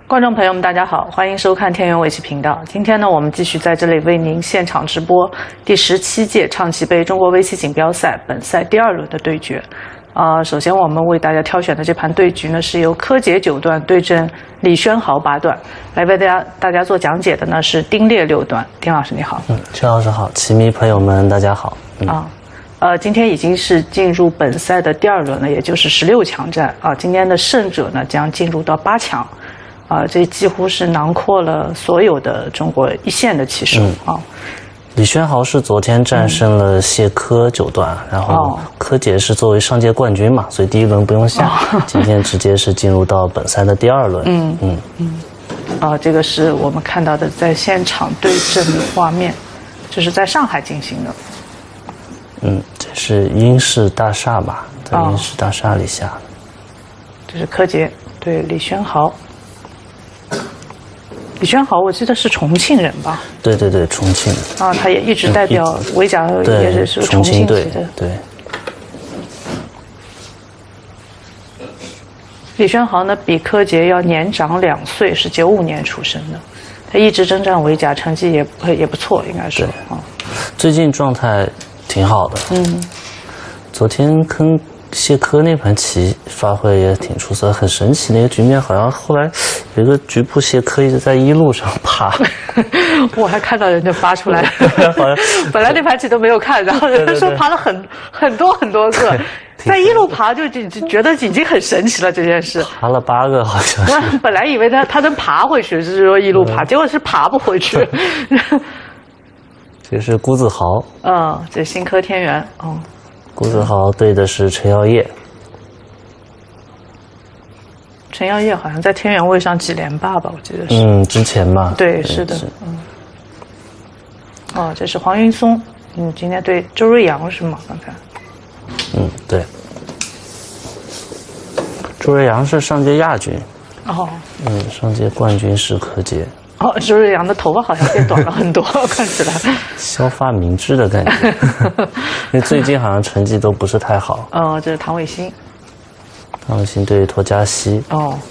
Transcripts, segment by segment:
观众朋友们，大家好，欢迎收看天元围棋频道。今天呢，我们继续在这里为您现场直播第17届唱棋杯中国围棋锦标赛本赛第2轮的对决。首先我们为大家挑选的这盘对局呢，是由柯洁9段对阵李轩豪8段。来为大家做讲解的呢是丁烈6段。丁老师你好。 陈老师好，棋迷朋友们大家好。 今天已经是进入本赛的第2轮了，也就是16强战啊。今天的胜者呢将进入到8强。这几乎是囊括了所有的中国一线的棋手啊。 李轩豪是昨天战胜了谢柯9段，然后柯洁是作为上届冠军嘛，所以第1轮不用下，今天直接是进入到本赛的第2轮。 这个是我们看到的在现场对阵的画面，这是在上海进行的。 这是英式大厦吧，在英式大厦里下的。 这是柯洁对李轩豪。李轩豪，我记得是重庆人吧？ 对，重庆。 他也一直代表围甲，也是重庆籍的。 对。 李轩豪呢，比柯洁要年长2岁，是95年出生的。他一直征战围甲，成绩也不错，应该是。 最近状态挺好的。昨天跟谢柯那盘棋发挥也挺出色，很神奇。那个局面好像后来有一个局部，谢柯一直在1路上爬。 我还看到人家发出来，本来那盘棋都没有看，然后人家说爬了很多个，在1路爬就觉得已经很神奇了这件事。 爬了8个好像是。 我本来以为他能爬回去，就是说1路爬，结果是爬不回去。 这是辜子豪。 这新科天元。 辜子豪对的是陈耀烨。 陈耀烨好像在天元位上几连霸吧，我记得是。 之前吧。 对，是的。这是黄云松。今天对周瑞阳是吗？刚才。 对。周瑞阳是上届亚军。上届冠军是柯洁。 周瑞阳的头发好像变短了很多，看起来削发明志的感觉。因为最近好像成绩都不是太好。 这是唐伟新。 唐伟新对托加西。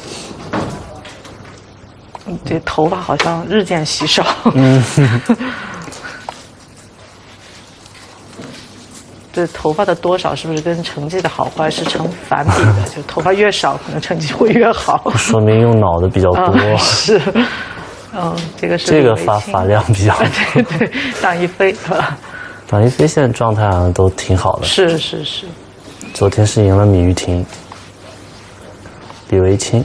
这头发好像日渐稀少。这头发的多少是不是跟成绩的好坏是成反比的？就头发越少，可能成绩会越好。 说明用脑的比较多。 是。这个发量比较多。 对，党一飞。 党一飞现在状态好像都挺好的。 是。 昨天是赢了米玉婷。李维清。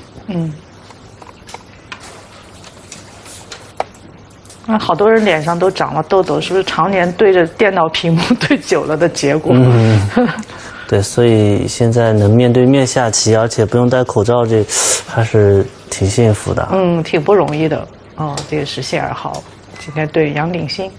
好多人脸上都长了痘痘，是不是常年对着电脑屏幕对久了的结果？ 对，所以现在能面对面下棋，而且不用戴口罩，这还是挺幸福的。 挺不容易的。这个是谢尔豪，今天对杨鼎新。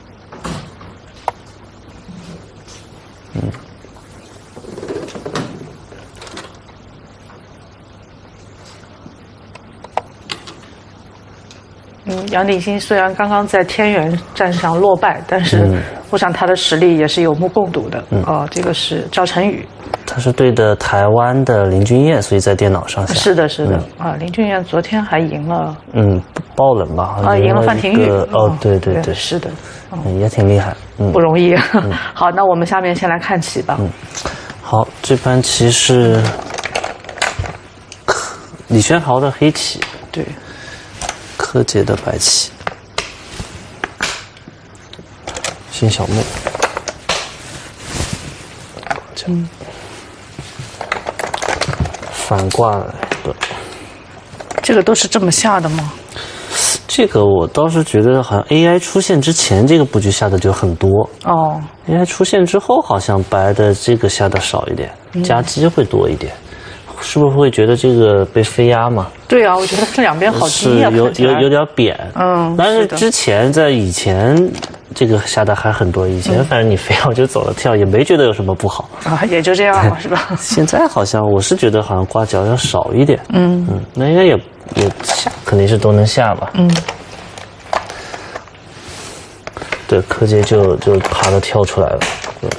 杨鼎新虽然刚刚在天元战上落败，但是我想他的实力也是有目共睹的。这个是赵晨宇。 他是对的台湾的林俊彦，所以在电脑上下。 是的。林俊彦昨天还赢了。 爆冷吧？ 赢了范廷宇。 对。 是的。 也挺厉害。 不容易。好，那我们下面先来看棋吧。 好，这盘棋是李轩豪的黑棋。 对。 柯洁的白棋。辛晓木。反挂的。 这个都是这么下的吗？ 这个我倒是觉得好像 AI 出现之前这个布局下的就很多。AI 出现之后好像白的这个下的少一点，夹击会多一点。是不是会觉得这个被飞压嘛？ 对啊，我觉得这两边好低啊， 有点扁。但是之前在以前这个下的还很多，以前反正你非要就走了跳，也没觉得有什么不好也就这样嘛，是吧？ 现在好像我是觉得好像刮角要少一点。那应该也下，肯定是都能下吧。对，柯洁就爬的跳出来了，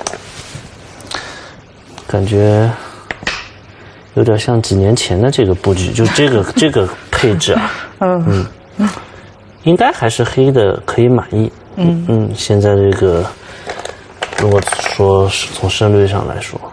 感觉有点像几年前的这个布局，就这个配置啊， 应该还是黑的可以满意。现在这个如果说是从胜率上来说，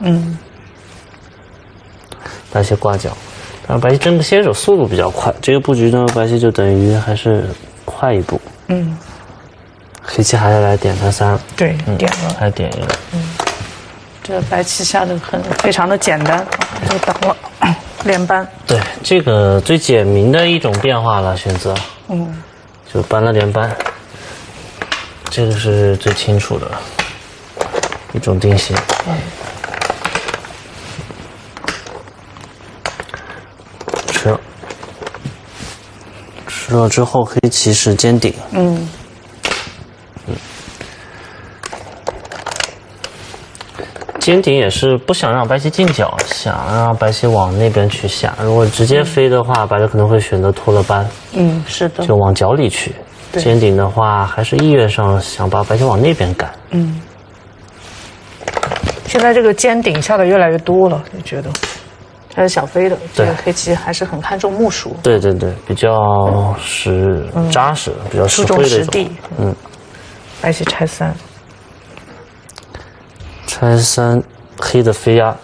白棋挂角，但是白棋这个先手速度比较快，这个布局呢，白棋就等于还是快一步。黑棋还要来点它3， 对，点了， 还点一个。 这白棋下的非常的简单，就等了连扳。 对，这个最简明的一种变化了，选择，就扳了连扳，这个是最清楚的一种定型。吃了之后，黑棋是尖顶。尖顶也是不想让白棋进角，想让白棋往那边去下。如果直接飞的话，白棋可能会选择脱了扳。 是的， 就往角里去。尖顶的话，还是意愿上想把白棋往那边赶。 现在这个尖顶下的越来越多了，你觉得？还是小飞的，这个黑棋还是很看重目数。对， 比较扎实，比较实惠的一种。注重实地。 白棋拆3。 拆3，黑的飞压。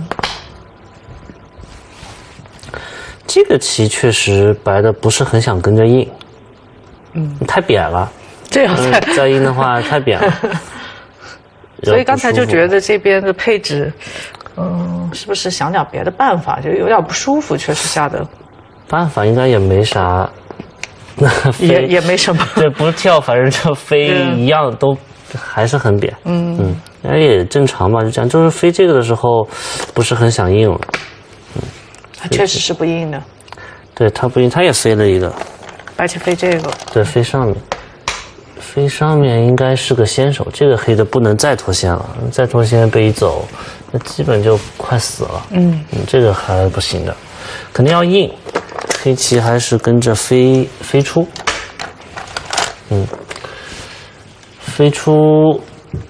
这个棋确实白的不是很想跟着应。太扁了。 这样再应的话太扁了。 所以刚才就觉得这边的配置，是不是想点别的办法？就有点不舒服，确实下的。 办法应该也没啥。 也没什么。 对，不是跳，反正就飞一样都。还是很扁，也正常嘛，就这样。就是飞这个的时候，不是很想应了， 他确实是不应的。 对，他不应，他也飞了一个。 白棋飞这个。对， 飞上面，飞上面应该是个先手，这个黑的不能再脱先了，再脱先被一走，那基本就快死了。这个还不行的，肯定要应。黑棋还是跟着飞出，飞出，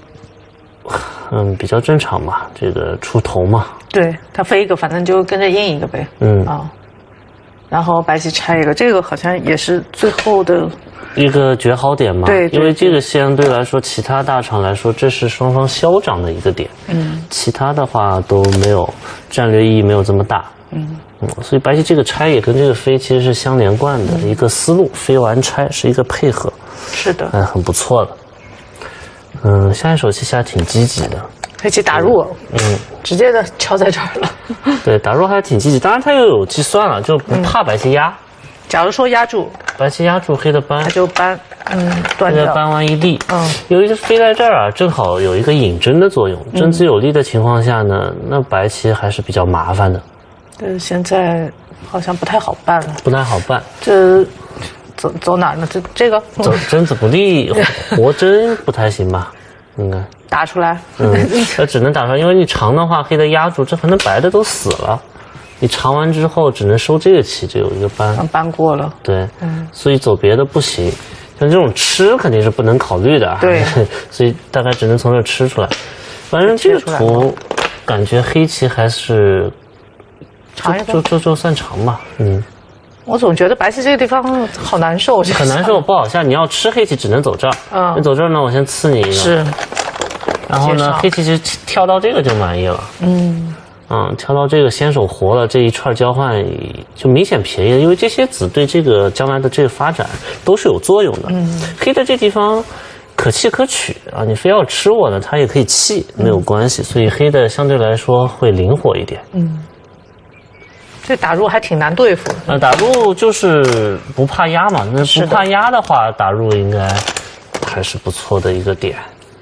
比较正常嘛，这个出头嘛。 对，他飞一个，反正就跟着应一个呗。然后白棋拆一个，这个好像也是最后的一个绝好点嘛。对，因为这个相对来说，其他大厂来说，这是双方消长的一个点。其他的话都没有战略意义，没有这么大。所以白棋这个拆也跟这个飞其实是相连贯的一个思路，飞完拆是一个配合。 是的， 很不错的。下一手棋下挺积极的， 黑棋打入，直接的敲在这儿了。 对，打入还挺积极，当然他又有计算了，就不怕白棋压。 假如说压住， 白棋压住黑的扳， 他就扳，断掉。 扳完一立，由于是飞在这儿啊，正好有一个引针的作用，针子有力的情况下呢，那白棋还是比较麻烦的。 现在好像不太好办了。 不太好办。 这。走哪儿呢？这个走针子不利，活针不太行吧？应该打出来。 只能打出来，因为你长的话，黑的压住，这反正白的都死了。你长完之后，只能收这个棋，就有一个扳。 扳过了。 对，所以走别的不行。像这种吃肯定是不能考虑的。 对， 所以大概只能从这吃出来。反正这个图感觉黑棋还是就算长吧。 我总觉得白棋这个地方好难受， 很难受，不好下。你要吃黑棋，只能走这儿。你走这儿呢，我先刺你一个。 是。 然后呢，黑棋其实跳到这个就满意了。跳到这个先手活了，这一串交换就明显便宜了，因为这些子对这个将来的这个发展都是有作用的。黑的这地方可弃可取啊，你非要吃我呢，它也可以弃，没有关系。所以黑的相对来说会灵活一点。 这打入还挺难对付。 打入就是不怕压嘛，那不怕压的话，打入应该还是不错的一个点。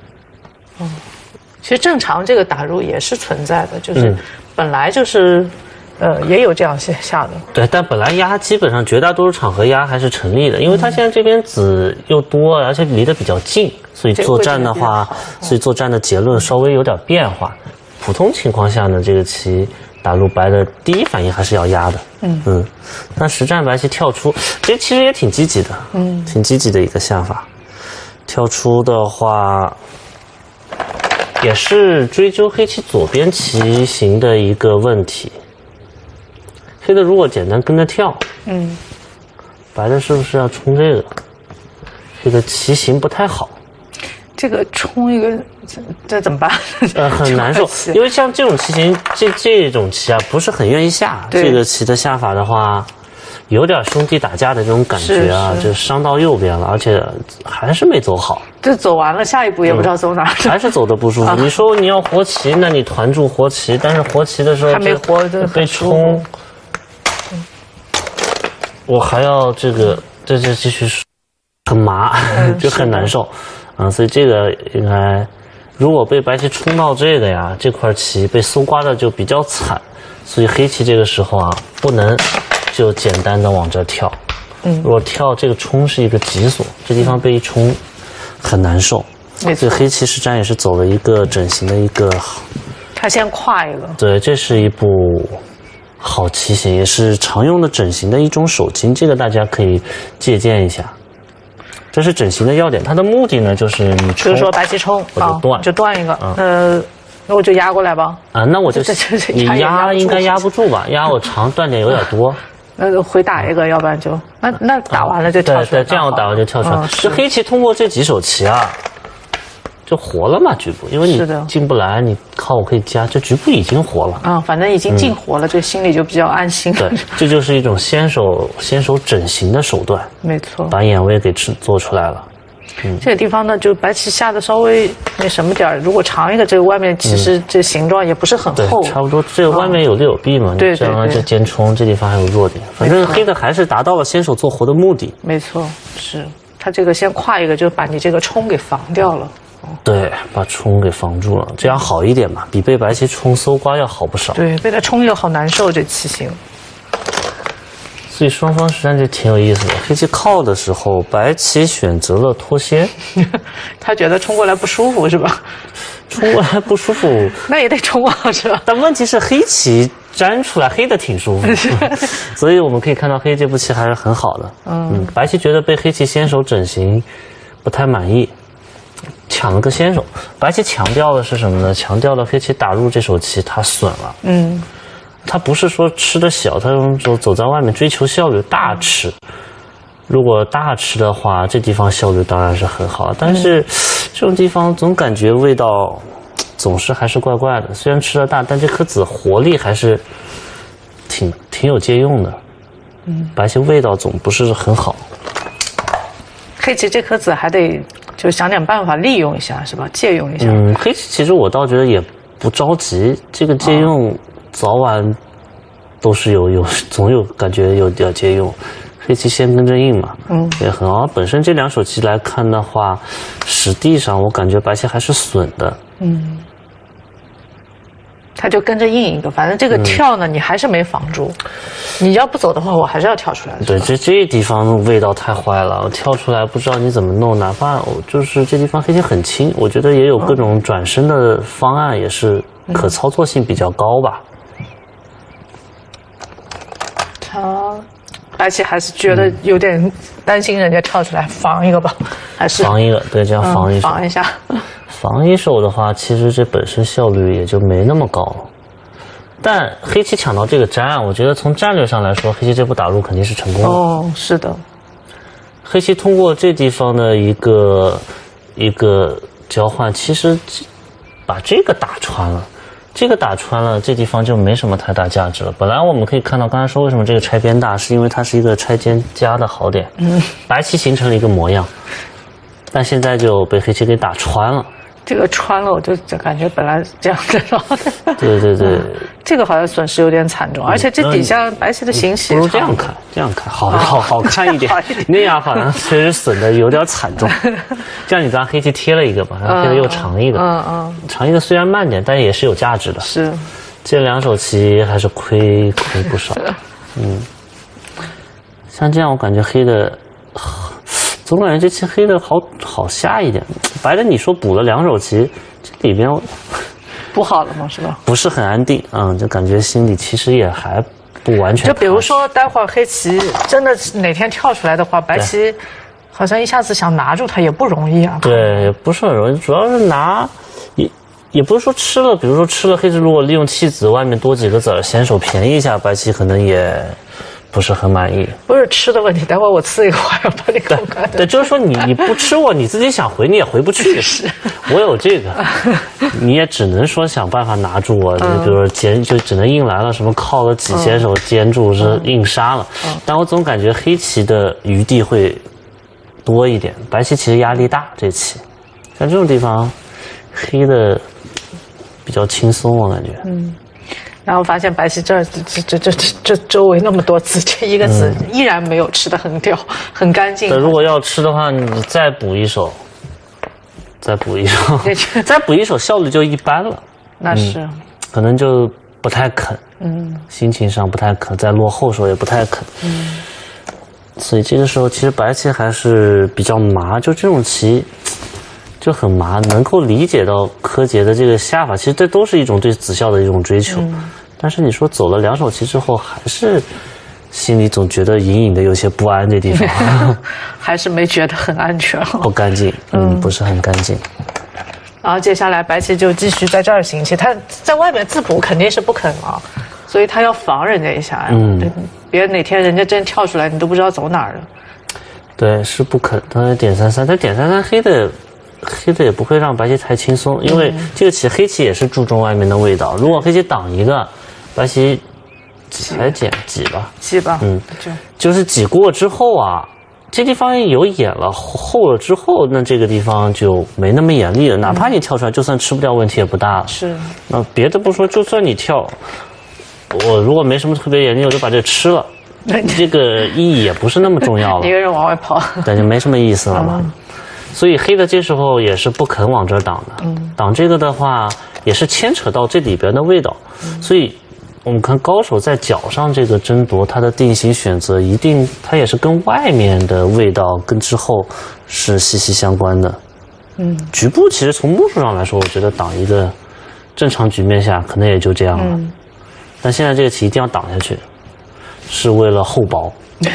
其实正常这个打入也是存在的，就是本来就是也有这样下的。对， 但本来压基本上绝大多数场合压还是成立的，因为它现在这边子又多，而且离得比较近，所以作战的话，所以作战的结论稍微有点变化。普通情况下呢，这个棋打入白的第一反应还是要压的。但实战白棋跳出，这其实也挺积极的，挺积极的一个下法。跳出的话，也是追究黑棋左边棋形的一个问题。黑的如果简单跟着跳， 白的是不是要冲这个？这个棋形不太好。 这个冲一个，这怎么办？ 很难受，因为像这种棋形，这种棋啊，不是很愿意下。这个棋的下法的话，有点兄弟打架的这种感觉啊，就伤到右边了，而且还是没走好。 这走完了，下一步也不知道走哪儿， 还是走的不舒服。你说你要活棋，那你团住活棋，但是活棋的时候还没活就被冲，我还要这继续很麻，就很难受。所以这个应该，如果被白棋冲到这个呀，这块棋被搜刮的就比较惨，所以黑棋这个时候啊，不能就简单的往这跳。如果跳这个冲是一个急锁，这地方被一冲很难受。所以黑棋实战也是走了一个整形的一个， 他先跨一个。 对，这是一步好棋形，也是常用的整形的一种手筋，这个大家可以借鉴一下。这是整形的要点，它的目的呢就是你冲， 就是说白棋冲就断一个，那我就压过来吧。 那我就你压应该压不住吧？压我长断点有点多。 那回打一个，要不然就那打完了就跳出来。 对，这样我打完就跳出来。这黑棋通过这几手棋啊，就活了嘛局部，因为你进不来，你靠我可以加，这局部已经活了。 反正已经进活了，这心里就比较安心。 对，这就是一种先手整形的手段。 没错， 把眼位给做出来了。 这个地方呢，就白棋下的稍微那什么点儿，如果长一个，这个外面其实这形状也不是很厚， 差不多。这个外面有利有弊嘛， 对， 这样就尖冲，这地方还有弱点。反正黑的还是达到了先手做活的目的。 没错，是他这个先跨一个，就把你这个冲给防掉了。 对，把冲给防住了，这样好一点嘛，比被白棋冲搜刮要好不少。 对，被他冲又好难受，这棋形。 所以双方实战就挺有意思的。黑棋靠的时候，白棋选择了脱先， 他觉得冲过来不舒服是吧？ 冲过来不舒服， 那也得冲啊，是吧？ 但问题是黑棋粘出来黑的挺舒服，所以我们可以看到黑这步棋还是很好的。白棋觉得被黑棋先手整形不太满意，抢了个先手。白棋强调的是什么呢？强调了黑棋打入这手棋它损了。他不是说吃的小，他走在外面追求效率大吃。如果大吃的话，这地方效率当然是很好，但是这种地方总感觉味道总是还是怪怪的。虽然吃的大，但这颗子活力还是挺有借用的。白棋味道总不是很好。 黑棋这颗子还得就想点办法利用一下，是吧？借用一下。 黑棋其实我倒觉得也不着急，这个借用。早晚都是总有感觉有点借用，黑棋先跟着印嘛，也很好。本身这两手棋来看的话，实地上我感觉白棋还是损的。 他就跟着印一个，反正这个跳呢，你还是没防住。你要不走的话，我还是要跳出来的。 对，这地方味道太坏了，我跳出来不知道你怎么弄，哪怕就是这地方黑棋很轻，我觉得也有各种转身的方案，也是可操作性比较高吧。 白棋还是觉得有点担心人家跳出来防一个吧，还是防一个，对，这样防一手， 防一下。 防一手的话，其实这本身效率也就没那么高了。但黑棋抢到这个粘，我觉得从战略上来说，黑棋这步打入肯定是成功的。 是的。 黑棋通过这地方的一个交换，其实把这个打穿了。这个打穿了，这地方就没什么太大价值了。本来我们可以看到，刚才说为什么这个拆边大，是因为它是一个拆尖加的好点。白棋形成了一个模样，但现在就被黑棋给打穿了。 这个穿了，我就感觉本来这样子的。 对， 这个好像损失有点惨重，而且这底下白棋的形势不如这样看，好看一点。那样好像确实损的有点惨重。这样你刚黑棋贴了一个嘛，然后贴的又长一个，长一个虽然慢点，但也是有价值的。 是， 这两手棋还是亏不少。像这样我感觉黑的。总感觉这棋黑的好下一点，白的你说补了两手棋，这里边不好了吗？是吧？ 不是很安定，就感觉心里其实也还不完全。 就比如说待会儿黑棋真的哪天跳出来的话，白棋好像一下子想拿住它也不容易啊。 对，也不是很容易，主要是拿也不是说吃了，比如说吃了黑棋，如果利用弃子外面多几个子儿，先手便宜一下，白棋可能也不是很满意。 不是吃的问题，待会儿我吃一个还要把你口干。 对，就是说你不吃我，你自己想回你也回不去。 是， 我有这个，你也只能说想办法拿住我。你比如说就只能硬来了，什么靠了几千手坚住是硬杀了。但我总感觉黑棋的余地会多一点，白棋其实压力大。这棋像这种地方，黑的比较轻松，我感觉。 然后发现白棋这周围那么多子，这一个子依然没有吃的很掉，很干净。 如果要吃的话，你再补一手，再补一手效率就一般了。 那是， 可能就不太肯，心情上不太肯，再落后手也不太肯。所以这个时候其实白棋还是比较麻，就这种棋就很麻，能够理解到柯洁的这个下法，其实这都是一种对子效的一种追求。但是你说走了2手棋之后，还是心里总觉得隐隐的有些不安，这地方还是没觉得很安全， 不干净，不是很干净。 然后接下来白棋就继续在这儿行棋，他在外面自补肯定是不肯啊，所以他要防人家一下呀。别哪天人家真跳出来，你都不知道走哪儿了。对， 是不肯。他点33，他点33黑的也不会让白棋太轻松，因为这个棋黑棋也是注重外面的味道。如果黑棋挡一个，白棋才挤吧，就是挤过之后啊，这地方有眼了厚了之后，那这个地方就没那么严厉了。哪怕你跳出来，就算吃不掉，问题也不大了。 是。 那别的不说，就算你跳，我如果没什么特别严厉，我就把这吃了，这个意义也不是那么重要了。 一个人往外跑， 对，就没什么意思了嘛。所以黑的这时候也是不肯往这儿挡的，挡这个的话也是牵扯到这里边的味道。所以我们看高手在角上这个争夺，他的定型选择一定他也是跟外面的味道跟之后是息息相关的。局部其实从目数上来说，我觉得挡一个正常局面下可能也就这样了。但现在这个棋一定要挡下去，是为了厚薄。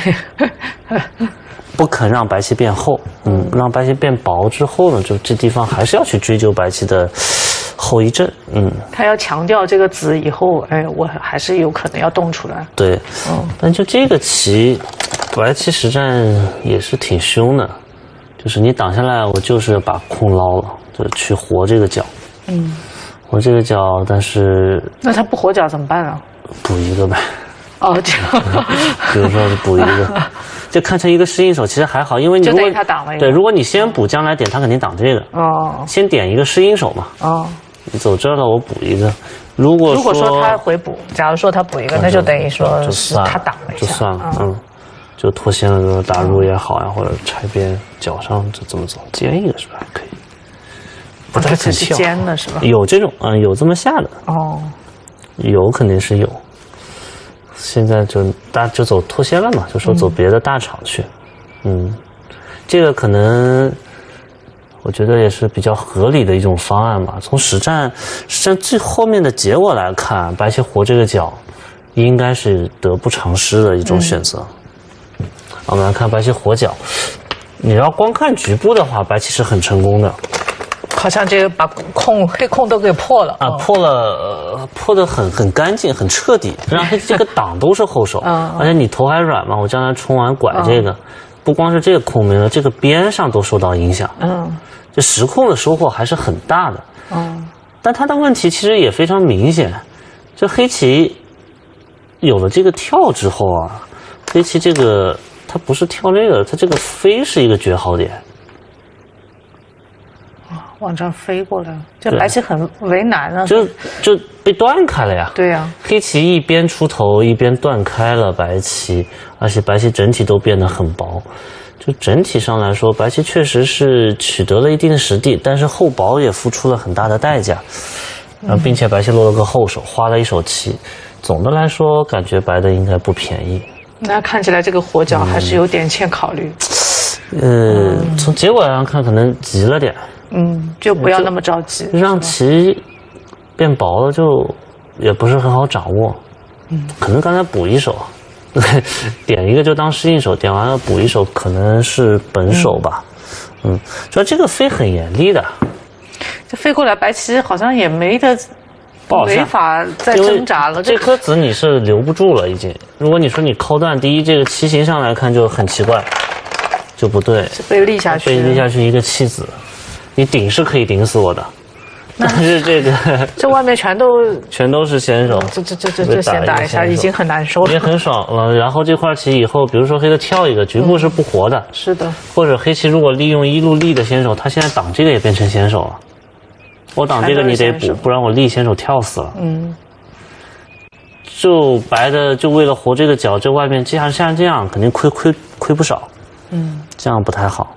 不肯让白棋变厚，让白棋变薄之后呢，就这地方还是要去追究白棋的后一阵， 他要强调这个子以后，我还是有可能要动出来。 对，但就这个棋，白棋实战也是挺凶的，就是你挡下来，我就是把空捞了，就去活这个角，活这个角，但是那他不活角怎么办啊？ 补一个呗。 这样， 比如说补一个，就看成一个适应手，其实还好，因为你如果他挡了一个， 对，如果你先补，将来点他肯定挡这个。先点一个适应手嘛。你走这儿了，我补一个。如果说他回补，假如说他补一个，那就等于说是他挡了一下， 就算了，就脱先了，比如打入也好呀，或者拆边角上就这么走，尖一个是不是还可以？不太肯跳， 尖的是吧？ 有这种，有这么下的。有肯定是有。现在大家就走脱先了嘛，就说走别的大场去，这个可能我觉得也是比较合理的一种方案吧。从实战最后面的结果来看，白棋活这个角应该是得不偿失的一种选择。我们来看白棋活角，你要光看局部的话，白棋是很成功的。 好像这个把黑空都给破了破得很干净，很彻底，让黑这个挡都是后手，而且你头还软嘛，我将来冲完拐这个，不光是这个空没了，这个边上都受到影响，这实空的收获还是很大的，但他的问题其实也非常明显，就黑棋有了这个跳之后啊，黑棋这个它不是跳这个，它这个飞是一个绝好点。 往这儿飞过来，这白棋很为难了， 就被断开了呀。 对呀， 黑棋一边出头一边断开了白棋，而且白棋整体都变得很薄。就整体上来说，白棋确实是取得了一定的实地，但是厚薄也付出了很大的代价。并且白棋落了个后手，花了一手棋。总的来说，感觉白的应该不便宜。 那看起来这个活角还是有点欠考虑。 从结果上看，可能急了点。 就不要那么着急， 让棋变薄了，就也不是很好掌握。可能刚才补一手，点一个就当适应手，点完了补一手，可能是本手吧。主要这个飞很严厉的， 这飞过来，白棋好像也没得不好下， 没法再挣扎了。 这颗子你是留不住了，已经。如果你说你抠断，第一这个棋形上来看就很奇怪，就不对， 是被立下去， 被立下去一个弃子，你顶是可以顶死我的。但是这个这外面全都是先手， 这先打一下已经很难受了， 也很爽了。然后这块棋以后，比如说黑的跳一个，局部是不活的， 是的。 或者黑棋如果利用一路立的先手，他现在挡这个也变成先手了。我挡这个你得补，不然我立先手跳死了。就白的就为了活这个角，这外面像这样肯定亏不少。这样不太好。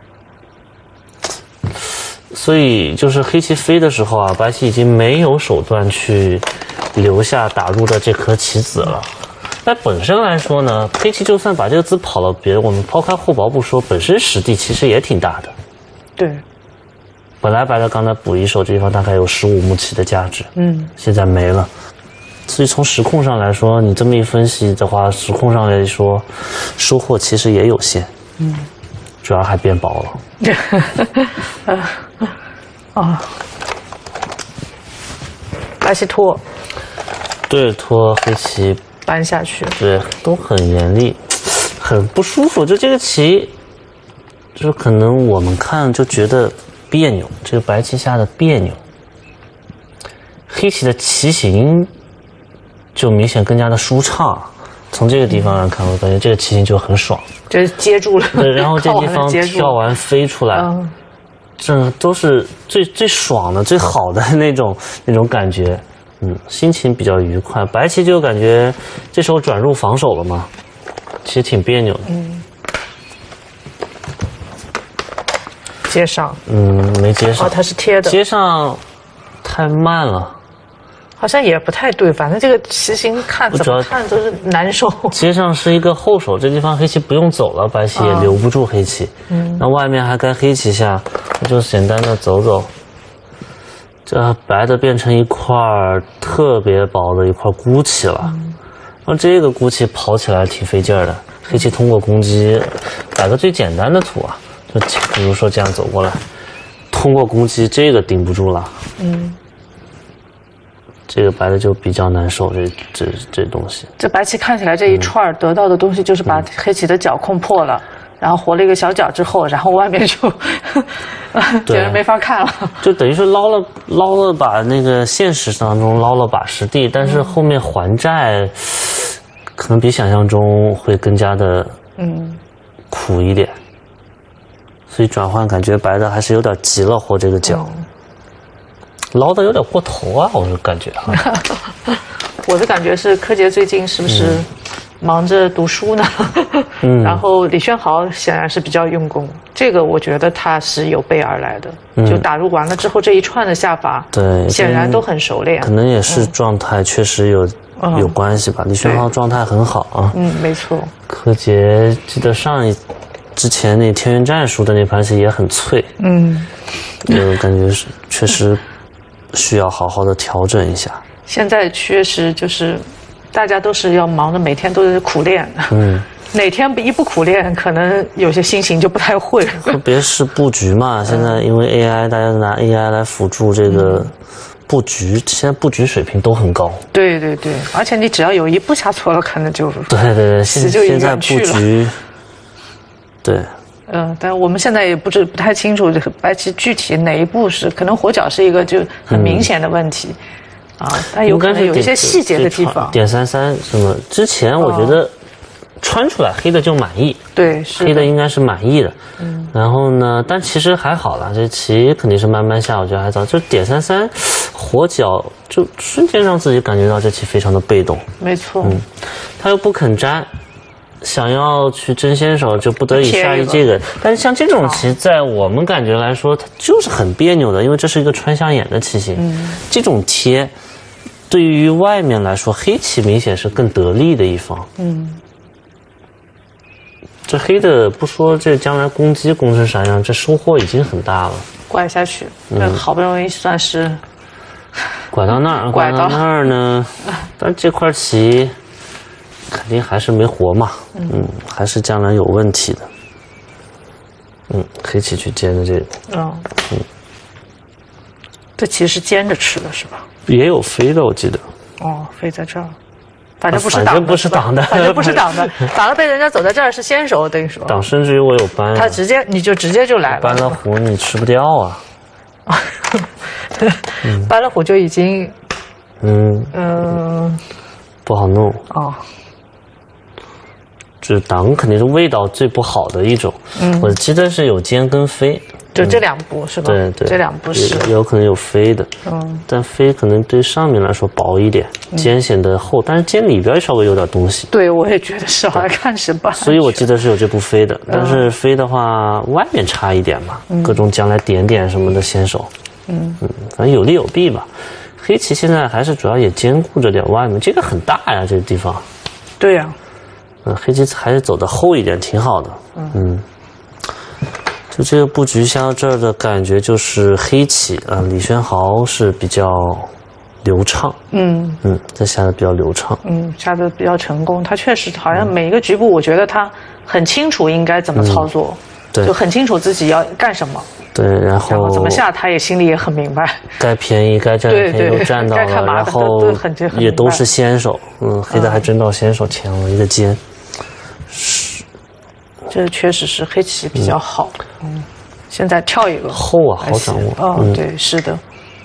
所以就是黑棋飞的时候啊，白棋已经没有手段去留下打入的这颗棋子了。那本身来说呢，黑棋就算把这个子跑了别，我们抛开厚薄不说，本身实地其实也挺大的。 对。 本来白的刚才补一手这地方大概有15目棋的价值，现在没了。所以从时控上来说，你这么一分析的话，时控上来说，收获其实也有限。主要还变薄了。 白棋拖， 对，拖黑棋搬下去， 对，都很严厉，很不舒服。就这个棋，就是可能我们看就觉得别扭，这个白棋下的别扭。黑棋的棋形就明显更加的舒畅。从这个地方来看，我感觉这个棋形就很爽， 就是接住了。 对，然后这地方跳完飞出来，这都是最爽的、最好的那种感觉，心情比较愉快。白棋就感觉这时候转入防守了嘛，其实挺别扭的。 接上， 没接上。 它是贴的。 接上太慢了。 好像也不太对，反正这个棋形怎么看都是难受。 接上是一个后手，这地方黑棋不用走了，白棋也留不住黑棋。那外面还该黑棋下，就简单的走走。这白的变成一块特别薄的一块孤棋了。那这个孤棋跑起来挺费劲儿的。黑棋通过攻击，打个最简单的图啊，就比如说这样走过来，通过攻击这个顶不住了。这个白的就比较难受，这东西。这白棋看起来这一串得到的东西就是把黑棋的角控破了，然后活了一个小角之后，然后外面就简直没法看了。 就等于是捞了把那个现实当中捞了把实地，但是后面还债可能比想象中会更加的苦一点。所以转换感觉白的还是有点急了活这个角。捞的有点过头啊，我就感觉哈。 我的感觉是柯洁最近是不是忙着读书呢？然后李轩豪显然是比较用功，这个我觉得他是有备而来的。就打入完了之后这一串的下法， 对， 显然都很熟练。 可能也是状态确实有关系吧。李轩豪状态很好啊。 没错。 柯洁记得之前那天元战输的那盘棋也很脆。就感觉是确实。需要好好的调整一下。 现在确实就是大家都是要忙着，每天都是苦练。哪天一不苦练，可能有些心情就不太会。 特别是布局嘛，现在因为 AI，大家拿 AI 来辅助这个布局，现在布局水平都很高。 对，而且你只要有一步下错了，可能就对，现在布局，对。 但我们现在也不太清楚白棋具体哪一步是可能活角是一个就很明显的问题但有可能有一些细节的地方。 点33什么？之前我觉得穿出来黑的就满意， 对，是黑的应该是满意的。然后呢，但其实还好啦，这棋肯定是慢慢下，我觉得还早。就点33活角，就瞬间让自己感觉到这棋非常的被动。 没错。 他又不肯粘。想要去争先手，就不得已下一这个。但是像这种棋，在我们感觉来说，它就是很别扭的，因为这是一个穿象眼的棋形。这种贴，对于外面来说，黑棋明显是更得力的一方。这黑的不说，这将来攻击攻成啥样，这收获已经很大了。 拐下去，好不容易算是拐到那儿，拐到那儿呢，但这块棋。肯定还是没活嘛，还是将来有问题的。黑棋去接的这个， 这其实是煎着吃的是吧？ 也有飞的，我记得。 哦，飞在这儿，反正不是挡的，不是挡的， 反正不是挡的，挡了被人家走在这儿是先手，等于说。 挡，甚至于我有斑。 他直接你就直接就来了。 斑了虎你吃不掉啊。 斑了虎就已经。 不好弄。 哦。 就是挡肯定是味道最不好的一种。我记得是有煎跟飞。 就这两步是吧？ 对对， 这两步是有可能有飞的，但飞可能对上面来说薄一点，煎显得厚，但是煎里边稍微有点东西。 对，我也觉得是，好像看是吧？ 所以我记得是有这步飞的，但是飞的话外面差一点嘛，各种将来点点什么的先手，反正有利有弊吧。黑棋现在还是主要也兼顾着点外面，这个很大呀，这个地方。 对呀。 黑棋还是走的厚一点，挺好的。就这个布局下到这儿的感觉就是黑棋李轩豪是比较流畅，这下的比较流畅， 下的比较成功。他确实好像每一个局部，我觉得他很清楚应该怎么操作，就很清楚自己要干什么。 对，然后怎么下，他也心里也很明白。 该便宜该占便宜都占到了，然后也都是先手，黑的还真到先手前了一个尖。这确实是黑棋比较好。现在跳一个厚啊，好掌握。 对，是的。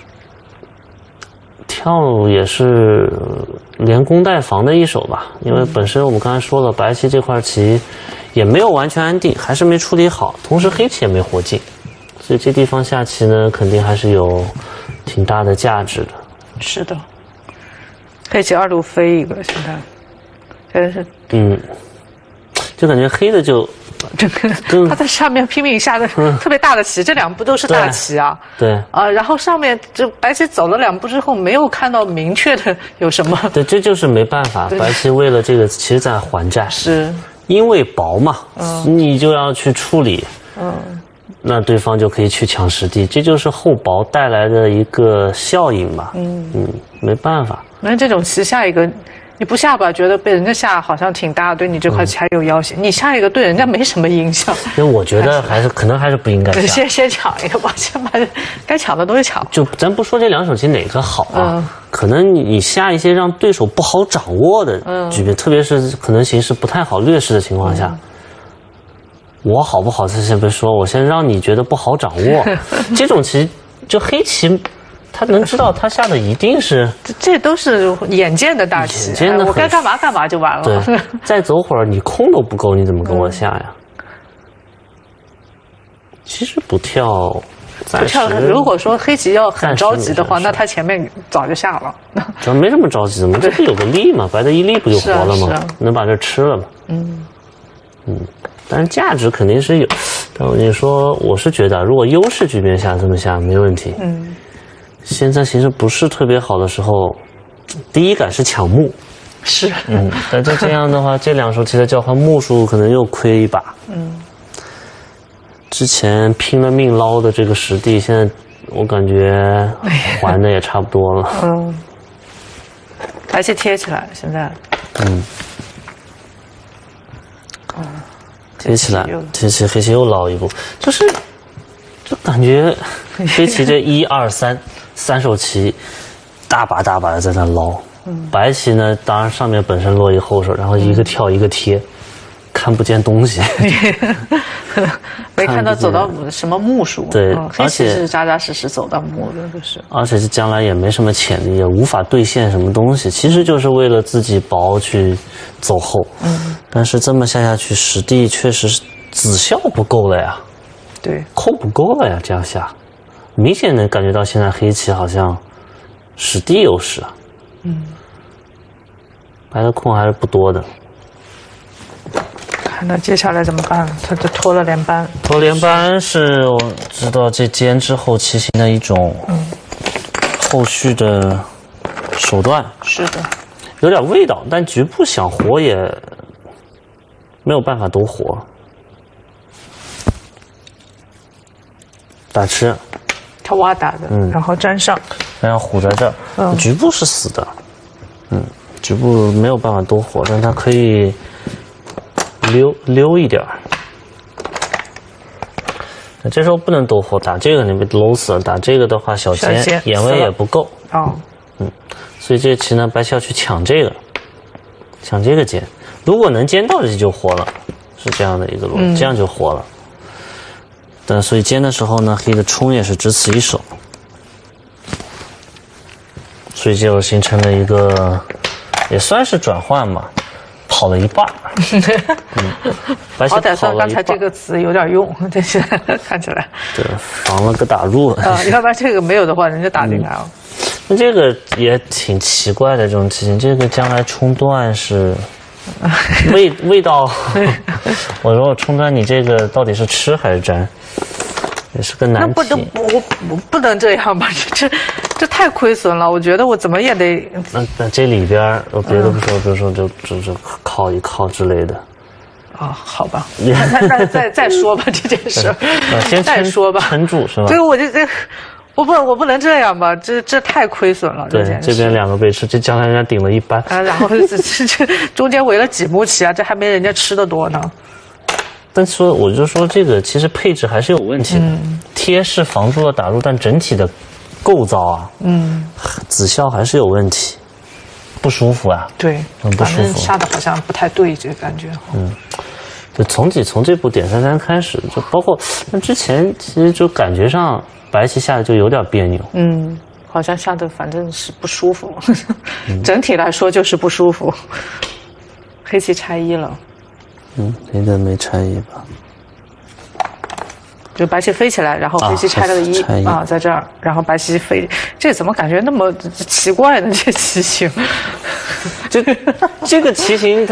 跳也是连攻带防的一手吧，因为本身我们刚才说了，白棋这块棋也没有完全安定，还是没处理好，同时黑棋也没活进，所以这地方下棋呢，肯定还是有挺大的价值的。 是的，黑棋2路飞一个，现在真是就感觉黑的就这个他在上面拼命下的特别大的棋，这两步都是大棋啊。 对然后上面就白棋走了2步之后，没有看到明确的有什么。 对，这就是没办法，白棋为了这个其实在还债， 是因为薄嘛，你就要去处理，那对方就可以去抢实地，这就是厚薄带来的一个效应吧。没办法。 那这种棋下一个。你不下吧，觉得被人家下好像挺大，对你这块棋还有要挟。你下一个对人家没什么影响。 因为我觉得可能还是不应该下。 先抢一个吧，先把该抢的东西抢。 就咱不说这2手棋哪个好啊，可能你下一些让对手不好掌握的局面，特别是可能形势不太好、劣势的情况下，我好不好先别说，我先让你觉得不好掌握。这种棋就黑棋。他能知道他下的一定是， 这都是眼见的大棋，我该干嘛干嘛就完了。 对，再走会儿你空都不够，你怎么跟我下呀？其实不跳， 不跳。如果说黑棋要很着急的话，那他前面早就下了。 主要没这么着急，怎么这不有个力嘛？白的一力不就活了吗？能把这吃了嘛？但是价值肯定是有。但我跟你说，我是觉得，如果优势局面下这么下没问题。现在形势不是特别好的时候，第一感是抢目， 是， 但就这样的话，这2手棋的交换目数可能又亏一把。之前拼了命捞的这个实地，现在我感觉还的也差不多了。 白棋贴起来，现在。 贴起来，黑棋又捞一步，就感觉黑棋这1、2、3手棋，大把的在那捞。白棋呢，当然上面本身落一后手，然后一个跳一个贴，看不见东西。 没看到走到什么目数。 对， 黑棋是扎扎实实走到目的，就是。 而且是将来也没什么潜力，也无法兑现什么东西，其实就是为了自己薄去走后。但是这么下去，实地确实是子效不够了呀。 对， 空不够了呀，这样下，明显能感觉到现在黑棋好像实地优势啊。白的空还是不多的。 看那接下来怎么办？他就拖了连扳。 拖连扳是我知道这尖之后棋形的一种后续的手段。 是的， 有点味道，但局部想活也没有办法都活。打吃， 他挖打的，然后粘上， 然后虎在这儿，局部是死的，局部没有办法多活，但它可以溜一点。 那这时候不能多活，打这个你被搂死了，打这个的话小尖眼位也不够。 哦， 所以这棋呢，白棋要去抢这个尖，如果能尖到这就活了，是这样的一个逻辑，这样就活了。但所以尖的时候呢，黑的冲也是只此一手，所以就形成了一个也算是转换吧，跑了一半。白棋好歹算刚才这个词有点用，这是看起来。 对，防了个打入。 要不然这个没有的话，人家打进来了。 那这个也挺奇怪的这种棋形，这个将来冲断是味道。我说我冲断你这个到底是吃还是粘，也是个难题。 我不能这样吧？这太亏损了，我觉得我怎么也得。 那这里边我别的不说，比如说就靠一靠之类的。 啊，好吧，那再说吧这件事， 先再说吧， 撑住是吧？ 对，我不能这样吧？这太亏损了。 对，这边2个被吃，这将来人家顶了一半。 然后这中间围了几目棋啊，这还没人家吃的多呢。 但是我就说这个其实配置还是有问题的，贴是防住了打入，但整体的构造啊，子效还是有问题，不舒服啊。 对， 不舒服， 下的好像不太对，这个感觉。 就从这步点3-3开始，就包括那之前，其实就感觉上白棋下的就有点别扭。 好像下的反正是不舒服，整体来说就是不舒服。黑棋拆一了。 黑的没拆一吧？ 就白棋飞起来，然后黑棋拆了个一啊，在这儿，然后白棋飞，这怎么感觉那么奇怪呢？这棋形， 这个棋形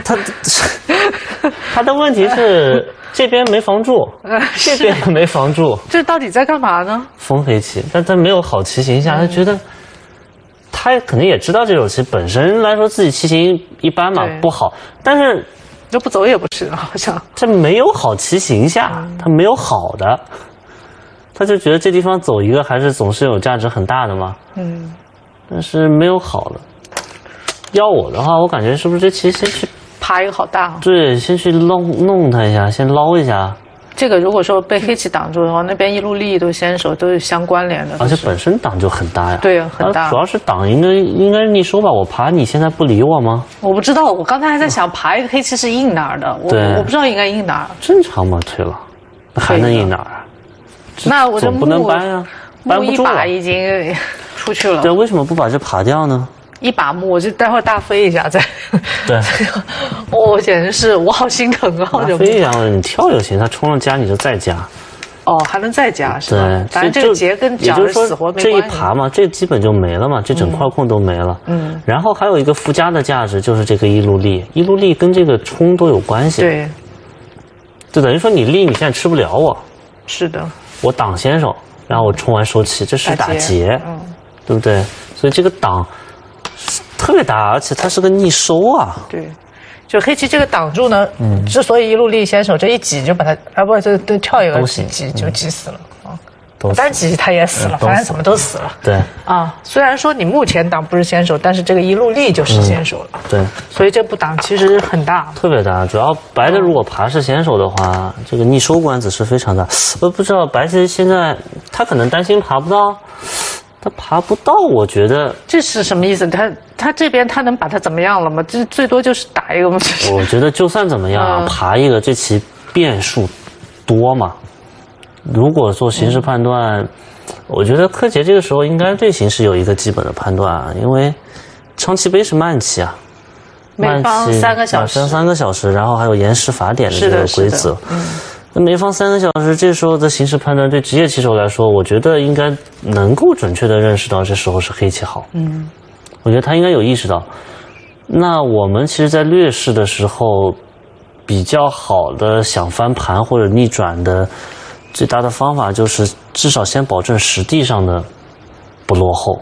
它的问题是这边没防住，这边也没防住， 这到底在干嘛呢？ 封黑棋，但他没有好棋形下，他觉得他可能也知道这手棋本身来说自己棋形一般嘛，不好，但是。 这不走也不是，好像这没有好棋形下，他没有好的，他就觉得这地方走一个还是总是有价值很大的嘛。但是没有好的。要我的话，我感觉是不是这棋先去爬一个好大？ 对，先去弄它一下，先捞一下。这个如果说被黑棋挡住的话，那边一路利都先手都是相关联的， 而且本身挡就很大呀。 对啊，很大。 主要是挡应该是逆收吧？我爬你现在不理我吗？ 我不知道，我刚才还在想爬一个黑棋是印哪儿的，我不知道应该印哪儿。 正常嘛，退了，还能印哪儿啊？ 那我这不能搬呀，搬不住了。一把已经出去了。 对，为什么不把这爬掉呢？ 一把木，我就待会儿大飞一下再。 对， 我简直是我好心疼啊！ 大飞一下，你跳就行，他冲了加你就再加。 哦，还能再加是吧？ 对， 反正这个劫跟角是死活没关系。 这一爬嘛，这基本就没了嘛，这整块空都没了。然后还有一个附加的价值就是这个一路利跟这个冲都有关系。 对， 就等于说你利你现在吃不了我。 是的。我挡先手，然后我冲完收棋，这是打劫，对不对？所以这个挡。特别大，而且它是个逆收啊。 对，就黑棋这个挡住呢，之所以一路立先手，这一挤就把它这跳一个挤就挤死了啊。单挤他也死了，反正怎么都死了。 对啊，虽然说你目前挡不是先手，但是这个一路立就是先手了。 对， 所以这步挡其实很大， 特别大。主要白的如果爬是先手的话，这个逆收关子是非常大。我不知道白棋现在他可能担心爬不到。他爬不到，我觉得这是什么意思？他这边他能把他怎么样了吗？这最多就是打一个嘛。 我觉得就算怎么样，爬一个这棋变数多嘛。如果做形势判断，我觉得柯洁这个时候应该对形势有一个基本的判断啊，因为昌棋杯是慢棋啊， 每方3个小时 ，3个小时，然后还有延时法典的这个规则。那每方3个小时，这时候的形势判断对职业棋手来说，我觉得应该能够准确的认识到这时候是黑棋好。我觉得他应该有意识到。那我们其实，在劣势的时候，比较好的想翻盘或者逆转的最大的方法，就是至少先保证实地上的不落后。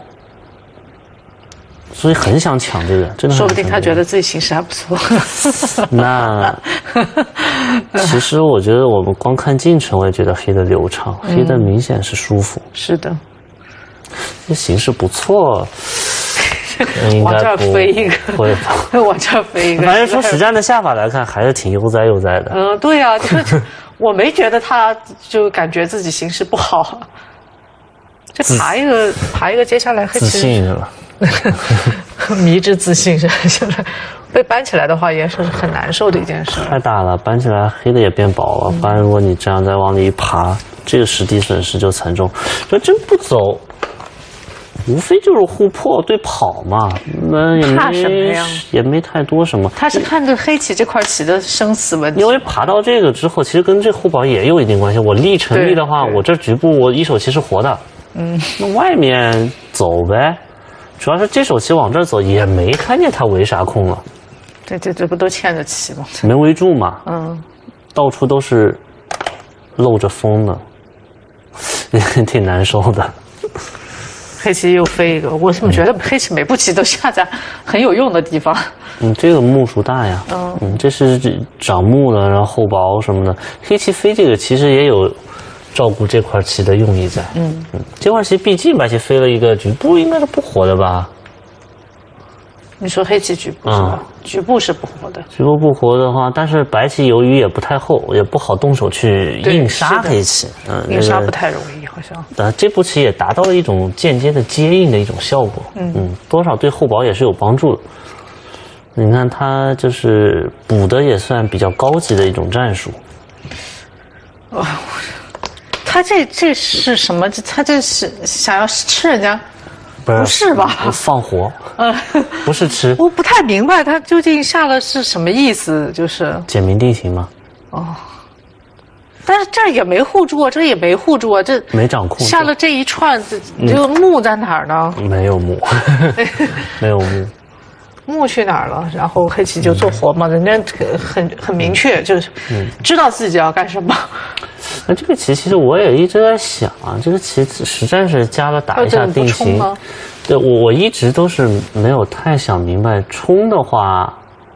所以很想抢这个，真的。 说不定他觉得自己形势还不错。 那其实我觉得我们光看进程，我也觉得黑的流畅，黑的明显是舒服。 是的， 这形势不错。 往这儿飞一个， 会吧？ 往这儿飞一个。 反正从实战的下法来看，还是挺悠哉悠哉的。 对呀， 我没觉得他就感觉自己形势不好，就爬一个，接下来黑棋自信是吧？ 迷之自信是现在被搬起来的话，也是很难受的一件事。 太大了，搬起来黑的也变薄了。不然如果你这样再往里一爬，这个实地损失就惨重。这真不走，无非就是互破对跑嘛，那也没太多什么。 他是看着黑棋这块棋的生死问题。 因为爬到这个之后，其实跟这互保也有一定关系。我立成立的话，我这局部我一手棋是活的，那外面走呗。主要是这手棋往这儿走，也没看见他围啥空了。 对，这不都欠着棋吗？ 没围住嘛，到处都是漏着风的，挺难受的。 黑棋又飞一个，我怎么觉得黑棋每步棋都下在很有用的地方？ 这个目数大呀，这是长目了，然后后薄什么的。黑棋飞这个其实也有照顾这块棋的用意在。这块棋毕竟白棋飞了一个局部，应该是不活的吧？ 你说黑棋局部是吧？局部是不活的。 局部不活的话，但是白棋由于也不太厚，也不好动手去硬杀黑棋。 硬杀不太容易，好像。 但这步棋也达到了一种间接的接应的一种效果。多少对后薄也是有帮助的。你看他就是补的也算比较高级的一种战术。 他这是什么？他这是想要吃人家？不是吧？ 放火？不是吃。 我不太明白他究竟下的是什么意思，就是简明定型吗？ 但是这儿也没护住啊，这也没护住啊，这没掌控。 下了这一串，这个目在哪儿呢？ 没有目，没有目。 目去哪儿了？然后黑棋就做活嘛，人家很明确，就是知道自己要干什么。 那这个棋其实我也一直在想啊，这个棋实战是加了打一下定型。对，我一直都是没有太想明白，冲的话，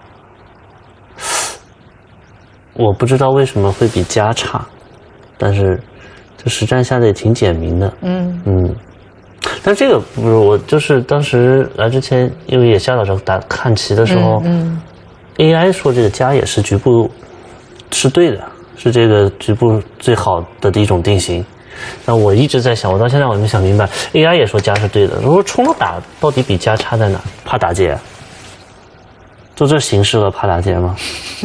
我不知道为什么会比加差，但是这实战下的也挺简明的。但这个不是我，就是当时来之前，因为也下到这看棋的时候，AI 说这个加也是局部是对的。是这个局部最好的一种定型，但我一直在想，我到现在我没想明白 ，AI 也说加是对的，如果冲了打到底比加差在哪？怕打劫？就这形式了，怕打劫吗？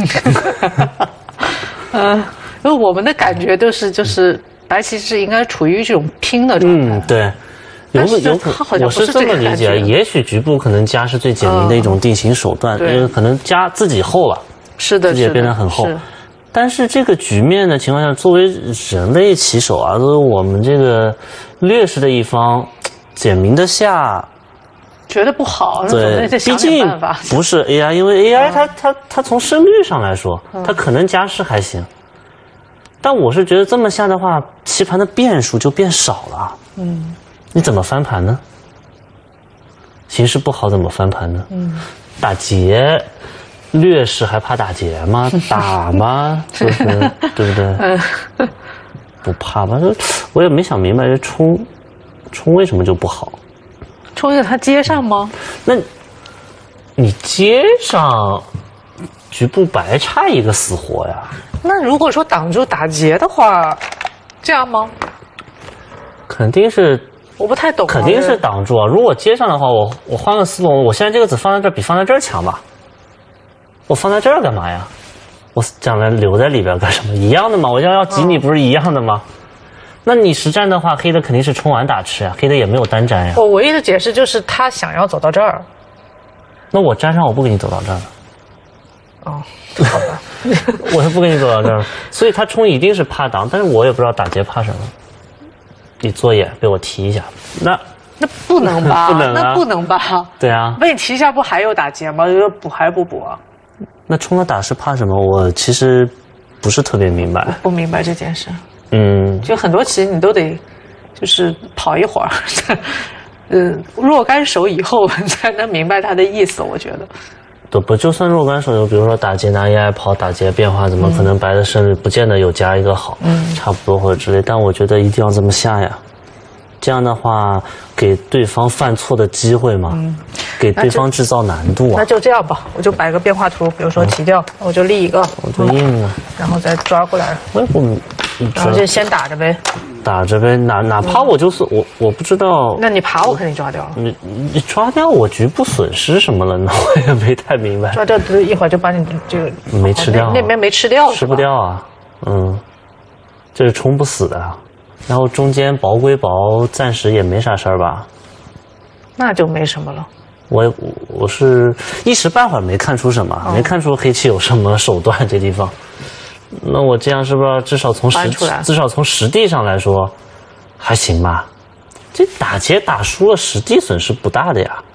因为我们的感觉都是，就是白棋是应该处于这种拼的状态。对。 有可能，我是这么理解，也许局部可能加是最简明的一种定型手段，因为可能加自己厚了， 是的， 自己也变得很厚。但是这个局面的情况下，作为人类棋手啊，作为我们这个劣势的一方，简明的下， 觉得不好。 对，毕竟不是 AI， 因为 AI 它从胜率上来说，它可能加是还行。但我是觉得这么下的话，棋盘的变数就变少了。你怎么翻盘呢？形势不好怎么翻盘呢？打劫。劣势还怕打劫吗？打吗？是不是？对不对？不怕吧？我也没想明白，这冲为什么就不好？ 冲着他接上吗？ 那你接上，局部白差一个死活呀。 那如果说挡住打劫的话，这样吗？ 肯定是。 我不太懂。 肯定是挡住啊！如果接上的话，我换个思路，我现在这个子放在这儿比放在这儿强吧？我放在这儿干嘛呀？我将来留在里边干什么？一样的嘛，我要挤你不是一样的吗？那你实战的话，黑的肯定是冲完打吃呀，黑的也没有单粘呀。 我唯一的解释就是他想要走到这儿。 那我粘上，我不给你走到这儿了。 好吧， 我是不给你走到这儿，所以他冲一定是怕挡，但是我也不知道打劫怕什么。你作业被我提一下，那不能吧？ 不能啊， 那不能吧？ 对啊， 被你提一下不还有打劫吗？补还不补啊？ 那冲了打是怕什么？我其实不是特别明白， 不明白这件事。就很多棋你都得就是跑一会儿，若干手以后才能明白它的意思。我觉得。 不就算若干手，比如说打劫拿 AI 跑打劫变化，怎么可能白的胜率不见得有加一个好，差不多或者之类。但我觉得一定要这么下呀，这样的话给对方犯错的机会嘛。 给对方制造难度啊。 那就这样吧，我就摆个变化图，比如说提掉，我就立一个， 我就硬了， 然后再抓过来。 我也不， 然后就先打着呗。 打着呗，哪怕我就是我不知道。 那你爬我肯定抓掉了。 你抓掉我局部损失什么了呢？我也没太明白。 抓掉一会儿就把你这个没吃掉， 那边没吃掉， 吃不掉啊。这是冲不死的。然后中间薄归薄，暂时也没啥事儿吧？ 那就没什么了。 我是一时半会儿没看出什么，没看出黑棋有什么手段这地方。那我这样是不是至少从实地上来说还行吧？这打劫打输了，实地损失不大的呀。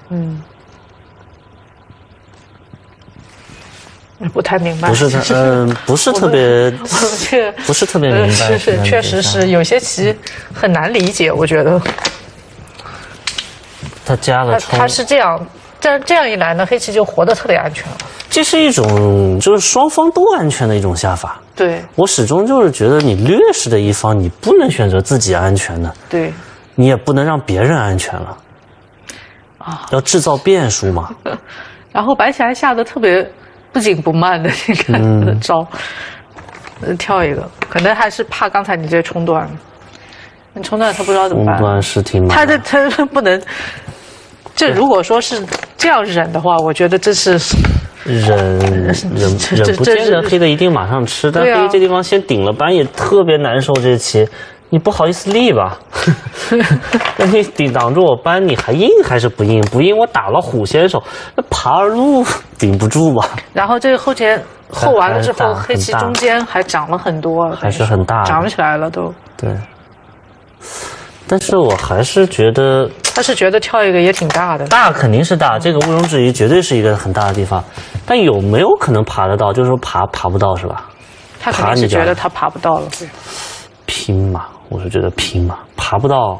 不太明白。 不是不是特别，不是特别明白。 是，确实是有些棋很难理解，我觉得。 他加了冲， 他是这样一来呢，黑棋就活得特别安全了。 这是一种就是双方都安全的一种下法。 对， 我始终就是觉得你劣势的一方，你不能选择自己安全的， 对， 你也不能让别人安全了，要制造变数嘛。 然后白棋还下的特别不紧不慢的，你看他的招，跳一个，可能还是怕刚才你这冲断，你冲断他不知道怎么办。 冲断是挺难， 他不能，这如果说是这样忍的话，我觉得这是。 忍不见得黑的一定马上吃，但黑这地方先顶了扳也特别难受。这棋你不好意思立吧？那你挡住我扳，你还硬还是不硬？不硬我打了虎先手，那爬而入顶不住吧？ 然后这个后完了之后，黑棋中间还长了很多， 还是很大， 长起来了都。 对。但是我还是觉得， 他是觉得跳一个也挺大的， 大肯定是大，这个毋庸置疑，绝对是一个很大的地方。但有没有可能爬得到？就是说爬不到是吧？ 他肯定是觉得他爬不到了。 拼嘛，我是觉得拼嘛，爬不到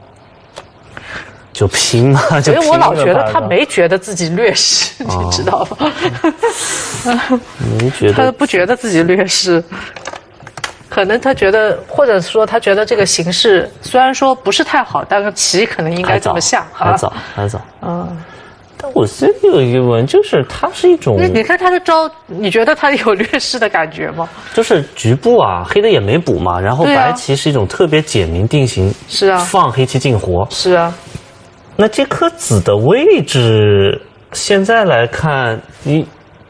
就拼嘛。 所以我老觉得他没觉得自己劣势，你知道吧？ 没觉得， 他不觉得自己劣势。可能他觉得，或者说他觉得这个形势虽然说不是太好，但是棋可能应该这么下。 还早。但我心里有疑问，就是它是一种， 你看他的招，你觉得他有劣势的感觉吗？ 就是局部啊，黑的也没补嘛，然后白棋是一种特别简明定型， 是啊， 放黑棋进活， 是啊。 那这颗子的位置，现在来看，你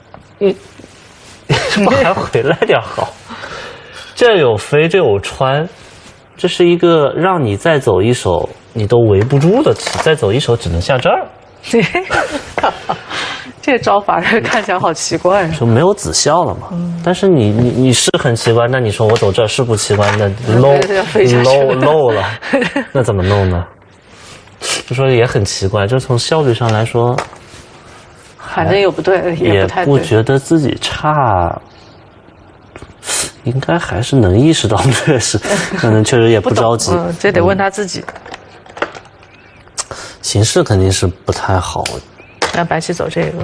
是不是还回来点好？这有飞，这有穿，这是一个让你再走一手你都围不住的棋，再走一手只能下这儿。 这个招法看起来好奇怪， 就没有子效了嘛。但是你是很奇怪，那你说我走这儿是不奇怪？那 low 了，那怎么弄呢？就说也很奇怪，就从效率上来说， 反正也不对，也不太对， 不觉得自己差。应该还是能意识到劣势，可能确实也不着急。 这得问他自己。 形势肯定是不太好。 让白棋走这个。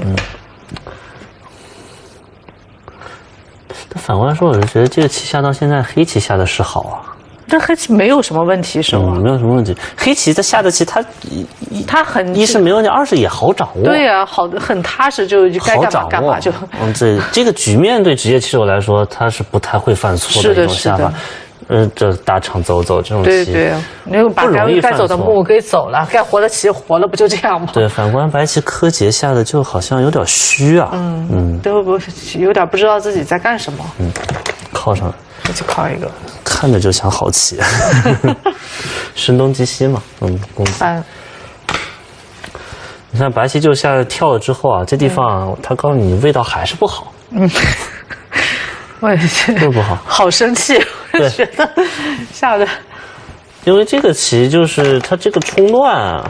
但反过来说，我就觉得这个棋下到现在，黑棋下的是好啊。 这黑棋没有什么问题，是吗？ 没有什么问题。黑棋在下的棋，它很一是没问题，二是也好掌握。 对呀，很踏实，就该干嘛干嘛就。 这个局面对职业棋手来说，他是不太会犯错的一种下法。这大场走这种棋， 对，你把该走的目给走了，该活的棋活了，不就这样吗？ 对，反观白棋柯洁下的就好像有点虚啊。 都不有点不知道自己在干什么。 靠上来。 我去靠一个， 看着就像好棋，声东击西嘛。公子，你看白棋就下跳了之后啊，这地方他告诉你味道还是不好。 我也是， 就是不好， 好生气，我觉得下的， 因为这个棋就是它这个冲断啊，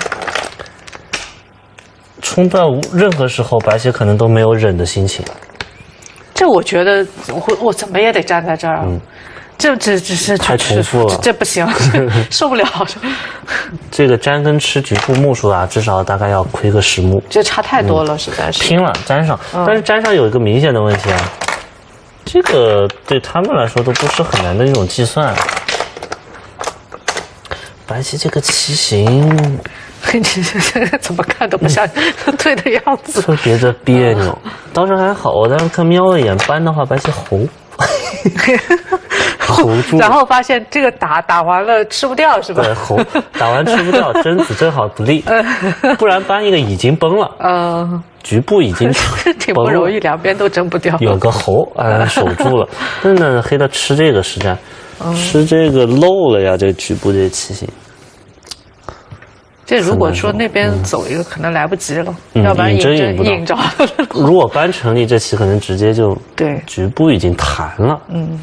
冲断任何时候白棋可能都没有忍的心情。 这我觉得我怎么也得站在这儿。这太重复了， 这不行，受不了。 这个粘跟吃局部目数啊，至少大概要亏个10目， 这差太多了，实在是。 拼了粘上，但是粘上有一个明显的问题啊，这个对他们来说都不是很难的一种计算。白棋这个棋形， 你这怎么看都不像对的样子， 特别的别扭。当时还好，我当时看瞄了一眼，搬的话白棋猴，猴住， 然后发现这个打完了吃不掉是吧？ 对，猴打完吃不掉，贞子正好不利，不然搬一个已经崩了，局部已经挺不容易，两边都争不掉。 有个猴守住了，真的黑的吃这个实战，吃这个漏了呀，这个局部这棋形。 这如果说那边走一个，可能来不及了，要不然引着。 如果搬成立，这棋可能直接就对局部已经弹了。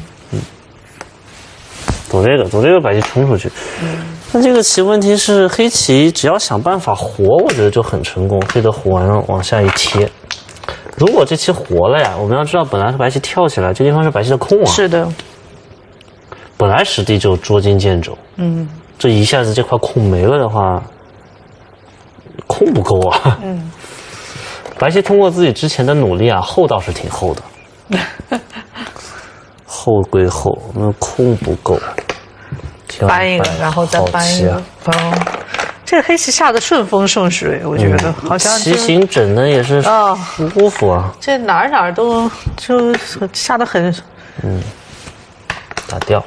走这个白棋冲出去。那这个棋问题是黑棋只要想办法活，我觉得就很成功。黑的活完了往下一贴，如果这棋活了呀，我们要知道本来是白棋跳起来，这地方是白棋的空啊。 是的。 本来实地就捉襟见肘。这一下子这块空没了的话。空不够啊！白棋通过自己之前的努力啊，厚倒是挺厚的，厚归厚，那空不够。 搬一个，然后再搬一个。这个黑棋下的顺风顺水，我觉得好像棋形整的也是舒服啊。 这哪都就下得很。 打掉。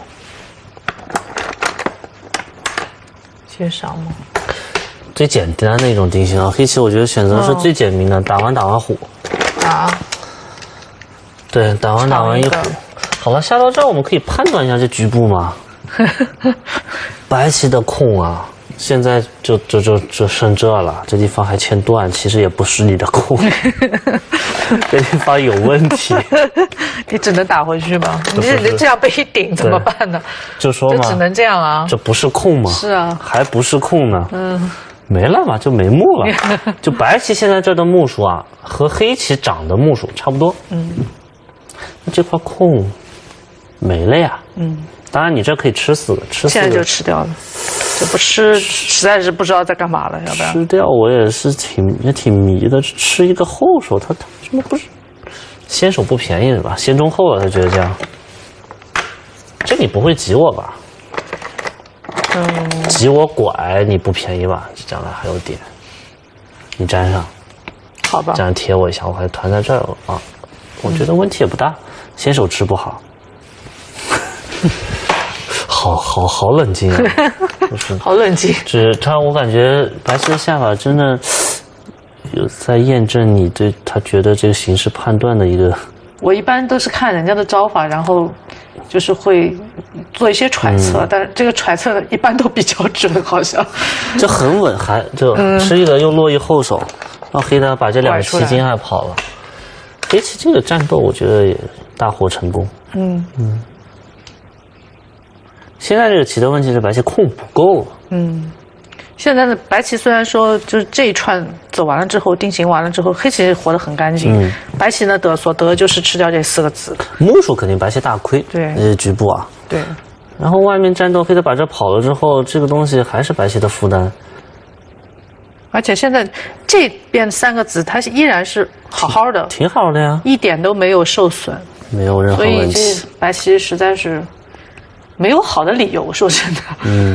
接上吗？ 最简单的一种定型啊，黑棋我觉得选择是最简明的，打完虎。对，打完一虎。好了，下到这儿我们可以判断一下这局部嘛。白棋的空啊，现在就剩这了，这地方还欠断，其实也不是你的空，这地方有问题。 你只能打回去吧？你这样被一顶怎么办呢？ 就说嘛， 就只能这样啊。 这不是空吗？ 是啊， 还不是空呢。没了嘛，就没目了。就白棋现在这的目数啊，和黑棋长的目数差不多。那这块空没了呀。当然你这可以吃4个， 现在就吃掉了。这不吃，实在是不知道在干嘛了，要不然吃掉我也是挺迷的。吃一个后手，他怎么不是先手不便宜是吧？先中后了，他觉得这样。这你不会挤我吧？挤我拐你不便宜吧？将来还有点，你粘上， 好吧？ 这样贴我一下，我还团在这儿了啊。我觉得问题也不大，先手吃不好。好冷静啊！就是好冷静。 我感觉白棋的下法真的有在验证你对他觉得这个形势判断的一个。 我一般都是看人家的招法，然后就是会做一些揣测，但是这个揣测一般都比较准，好像。 就很稳，还就吃一个又落一后手，让黑的把这2个棋筋还跑了。黑棋这个战斗，我觉得也大获成功。现在这个棋的问题是白棋空不够了。 现在的白棋虽然说就是这一串走完了之后，定型完了之后，黑棋活得很干净。白棋呢所得就是吃掉这4个子， 目数肯定白棋大亏。 对， 局部啊。 对。 然后外面战斗，黑的把这跑了之后，这个东西还是白棋的负担。 而且现在这边3个子，它依然是好好的， 挺好的呀， 一点都没有受损， 没有任何问题。 所以这白棋实在是没有好的理由，说真的。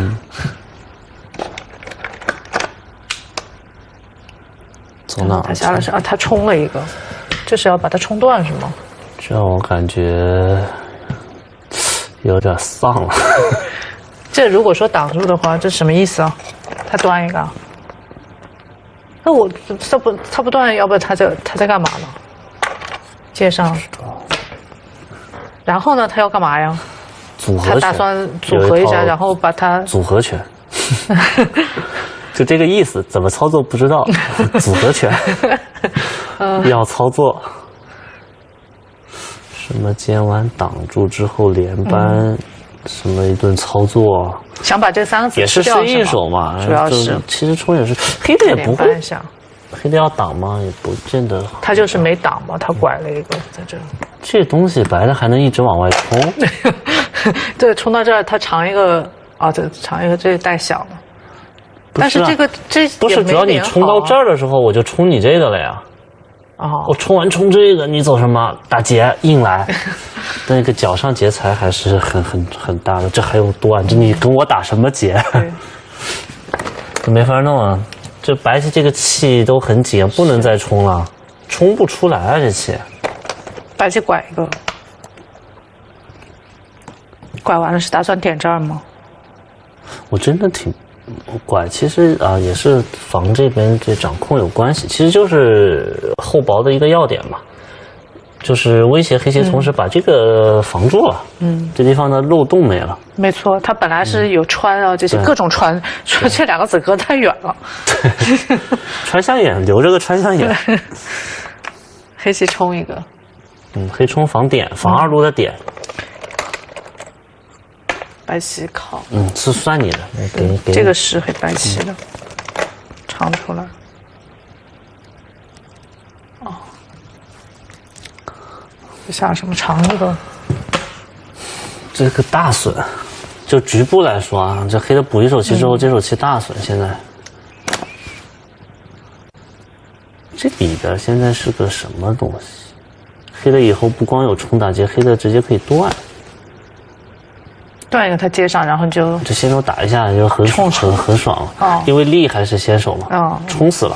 走哪？ 他下了是他冲了一个，这是要把它冲断是吗？ 这让我感觉有点丧了。 这如果说挡住的话，这什么意思啊？他断一个，那我他不断，要不他在干嘛呢？接上，然后呢？他要干嘛呀？ 组合拳， 他打算组合一下，然后把它组合拳。就这个意思，怎么操作不知道。组合拳要操作，什么尖弯挡住之后连扳，什么一顿操作， 想把这3个子也是示一手嘛。 主要是其实冲也是黑的也不会，黑的要挡吗？也不见得。 他就是没挡嘛，他拐了一个在这。 这东西白的还能一直往外冲。 对，冲到这儿，他长一个这长一个这带小的。但是这不是，主要你冲到这儿的时候，我就冲你这个了呀。我冲完冲这个，你走什么？打劫硬来。那个脚上劫财还是很大的，这还有断，这你跟我打什么劫？没法弄啊。 这白棋这个气都很紧，不能再冲了，冲不出来啊这棋。 白棋拐一个，拐完了是打算点这儿吗？ 我真的挺拐，其实啊也是防这边这掌控有关系，其实就是厚薄的一个要点嘛。就是威胁黑棋，同时把这个防住了。这地方的漏洞没了。 没错，它本来是有穿啊，这些各种穿，说这两个子隔太远了。 对，穿象眼留着个穿象眼。 黑棋冲一个。 黑冲防点，防2路的点。 白棋靠。 是算你的，给这个是黑白棋的，长出来。下什么长这个？ 这个大损，就局部来说啊，这黑的补一手棋之后，这手棋大损。现在这里边现在是个什么东西？黑的以后不光有冲打劫，黑的直接可以断。 断一个他接上，然后就这先手打一下就很爽了。因为力还是先手嘛。冲死了。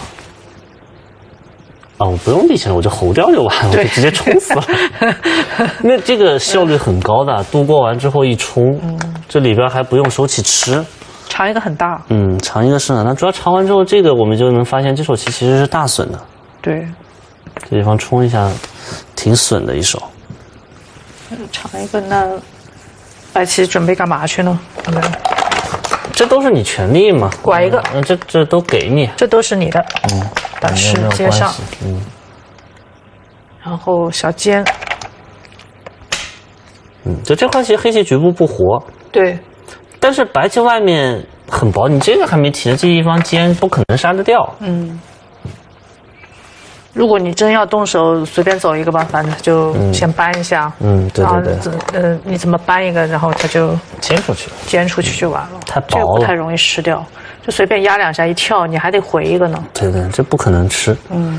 我不用力先手，我就侯掉就完了，我就直接冲死了。那这个效率很高的，度过完之后一冲，这里边还不用手起吃。 长一个很大。 长一个是呢，那主要长完之后，这个我们就能发现这手棋其实是大损的。 对， 这地方冲一下，挺损的一手。 长一个，那白棋准备干嘛去呢？ 这都是你权利嘛。 拐一个， 这都给你， 这都是你的。但是接上，然后小尖。 就这块棋黑棋局部不活。 对。 但是白棋外面很薄，你这个还没提的，这地方尖不可能杀得掉。 如果你真要动手，随便走一个吧，反正就先搬一下。 对对对。你怎么搬一个，然后它就尖出去， 尖出去就完了。 太薄了， 这个不太容易吃掉，就随便压2下一跳，你还得回一个呢。 对对，这不可能吃。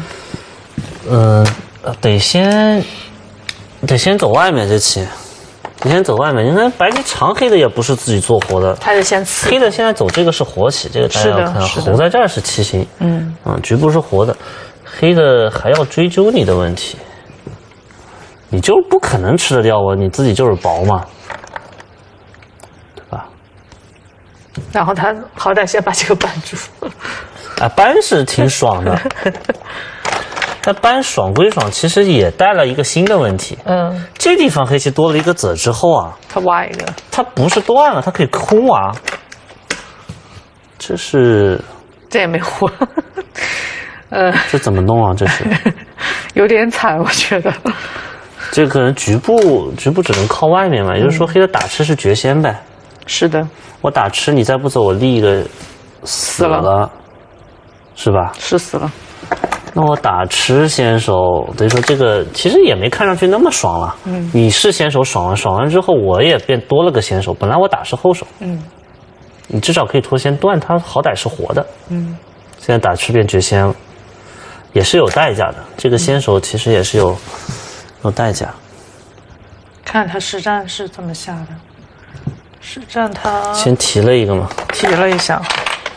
得先走外面这棋，得先走外面。因为白棋长黑的也不是自己做活的， 他得先刺。 黑的现在走这个是活棋，这个大家要看，猴在这儿是棋形。局部是活的。黑的还要追究你的问题，你就不可能吃得掉我，你自己就是薄嘛，对吧？ 然后他好歹先把这个扳住。 扳是挺爽的，但扳爽归爽，其实也带了一个新的问题。这地方黑棋多了一个子之后啊， 他挖一个， 它不是断了，它可以空挖，这也没活。 这怎么弄啊？这是有点惨，我觉得。 这可能局部只能靠外面嘛，也就是说黑的打吃是绝先呗。 是的， 我打吃你再不走，我立一个死了，是吧？ 是死了。 那我打吃先手，等于说这个其实也没看上去那么爽了。你是先手爽完之后，我也变多了个先手。本来我打是后手，你至少可以拖先断，它好歹是活的。现在打吃变绝先了。也是有代价的，这个先手其实也是有代价。 看他实战是怎么下的，实战他先提了一个嘛， 提了一下。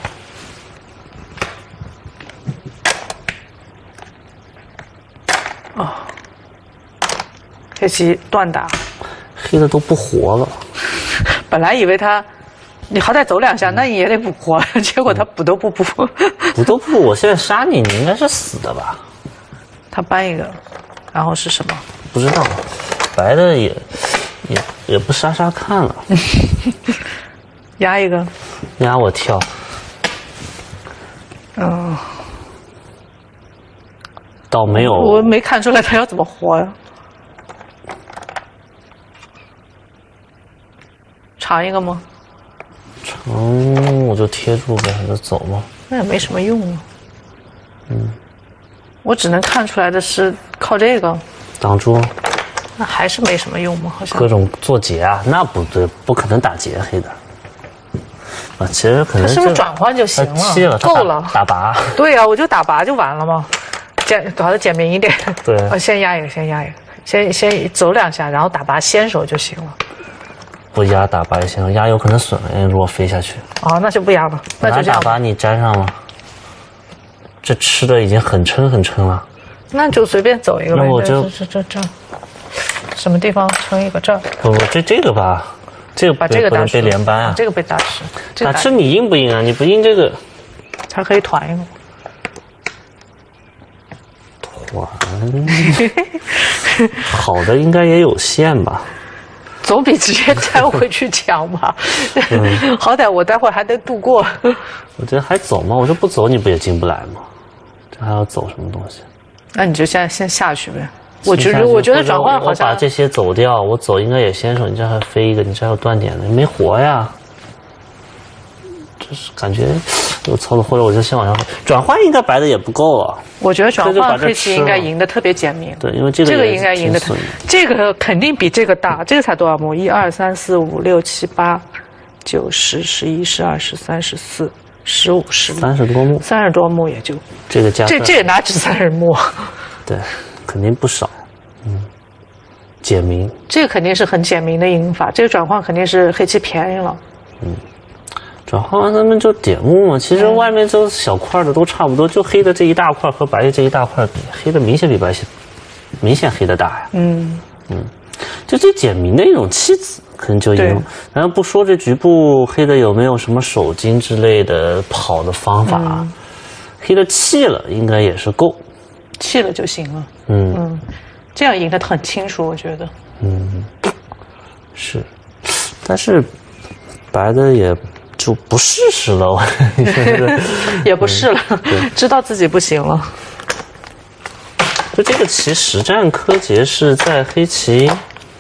黑棋断打， 黑的都不活了。 本来以为你好歹走2下，那你也得补活，结果他补都不补。 补都不补，我现在杀你，你应该是死的吧？ 他搬一个，然后是什么？ 不知道，白的也不杀看了。 压一个， 压我跳。倒没有， 我没看出来他要怎么活呀。长一个吗？ 我就贴住呗，就走嘛。 那也没什么用啊。我只能看出来的是靠这个挡住， 那还是没什么用吗？好像各种做劫啊，那不对，不可能打劫黑的。其实可能他是不是转换就行了？够了， 打拔。 对呀，我就打拔就完了嘛，搞得简明一点。 对， 先压一个，先走2下，然后打拔先手就行了。 不压打拔也行，压有可能损了，如果飞下去。 那就不压了，那就这样。 打拔你粘上了。 这吃的已经很撑了。 那就随便走一个吧。 那我就这什么地方撑一个这儿？ 不，这个吧，这个把这个打被连扳啊， 这个被打湿。 打湿你硬不硬啊？你不硬这个， 它可以团一个。 好的应该也有限吧， 总比直接粘回去强吧。好歹我待会儿还能度过。 我觉得还走吗？我说不走你不也进不来吗？这还要走什么东西？ 那你就先下去呗。我觉得转换好像我把这些走掉，我走应该也先手。你这还飞一个，你这还有断点的，没活呀。就是感觉有操作，或者我就先往上转换，应该白的也不够啊。 我觉得转换黑棋应该赢得特别简明。 对，因为这个应该赢得这个肯定比这个大。这个才多少目？1、2、3、4、5、6、7、8、9、10、11、12、13、14、15、16。 30多目。 30多目也就这个加这哪止30目？ 对，肯定不少。简明。这个肯定是很简明的赢法。这个转换肯定是黑棋便宜了。 转换完咱们就点目嘛，其实外面这小块的都差不多，就黑的这一大块和白的这一大块比，黑的明显比白明显黑的大呀。就最简明的一种弃子可能就赢。然后不说这局部黑的有没有什么手筋之类的跑的方法，黑的弃了应该也是够， 弃了就行了。这样赢得很清楚，我觉得。 是，但是白的也。就不试试了，我也不试了，知道自己不行了。 就这个棋实战柯洁是在黑棋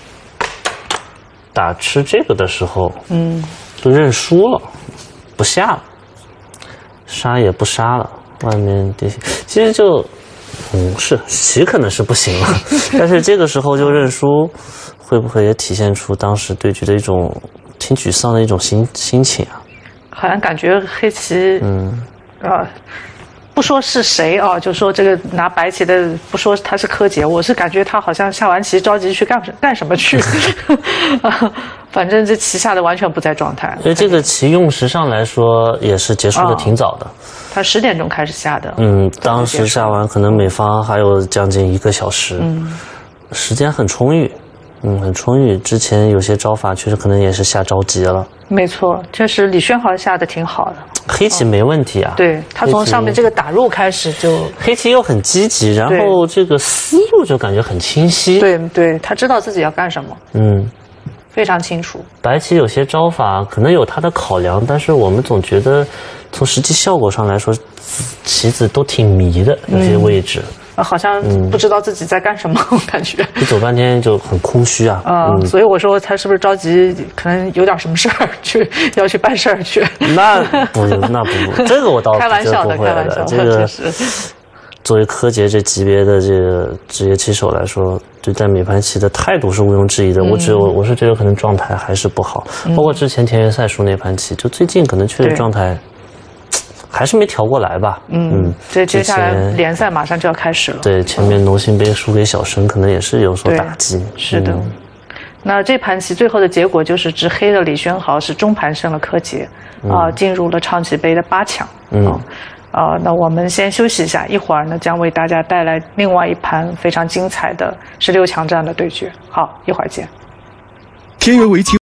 打吃这个的时候，就认输了，不下了，杀也不杀了，外面地形其实就，是棋可能是不行了，但是这个时候就认输，会不会也体现出当时对局的一种挺沮丧的一种心情啊？ 好像感觉黑棋，不说是谁啊，就说这个拿白棋的，不说他是柯洁，我是感觉他好像下完棋着急去干什么去，反正这棋下的完全不在状态。 所以这个棋用时上来说也是结束的挺早的， 他10点钟开始下的， 当时下完可能美方还有将近1个小时，时间很充裕。很充裕。之前有些招法确实可能也是下着急了。 没错，确实李轩豪下的挺好的。 黑棋没问题啊， 对他从上面这个打入开始就， 黑棋又很积极，然后这个思路就感觉很清晰。 对，他知道自己要干什么。非常清楚。 白棋有些招法可能有他的考量，但是我们总觉得从实际效果上来说，棋子都挺迷的，有些位置。 好像不知道自己在干什么，我感觉一走半天就很空虚啊。 所以我说他是不是着急，可能有点什么事儿要去办事儿去？ 那不，这个我倒开玩笑的，开玩笑的。 这个作为柯洁这级别的这个职业棋手来说，对待美盘棋的态度是毋庸置疑的。我是觉得可能状态还是不好，包括之前田园赛输那盘棋，就最近可能确实状态。还是没调过来吧。 这接下来联赛马上就要开始了。 对，前面农信杯输给小生，可能也是有所打击。 是的。那这盘棋最后的结果就是执黑的李轩豪是中盘胜了柯洁，进入了唱棋杯的8强。那我们先休息一下，一会儿呢将为大家带来另外一盘非常精彩的16强战的对决。好，一会儿见。 天元围棋。